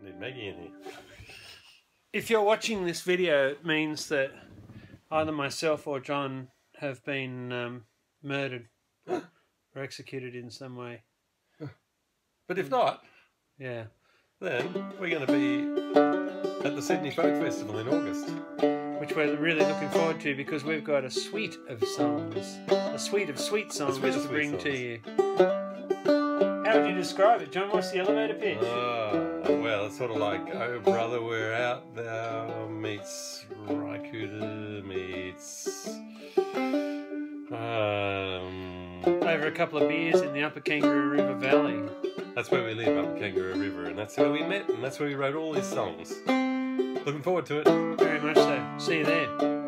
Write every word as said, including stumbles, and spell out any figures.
Need Maggie in here. If you're watching this video, it means that either myself or John have been um, murdered or executed in some way. But if not, yeah, then we're going to be at the Sydney Folk Festival in August. Which we're really looking forward to because we've got a suite of songs, a suite of sweet songs suite to of sweet bring songs. to you. How would you describe it, John? What's the elevator pitch? Oh, well, it's sort of like Oh Brother, We're Out There meets Raikuta meets... Um, Over a couple of beers in the Upper Kangaroo River Valley. That's where we live, Upper Kangaroo River, and that's where we met, and that's where we wrote all these songs. Looking forward to it. Very much so. See you there.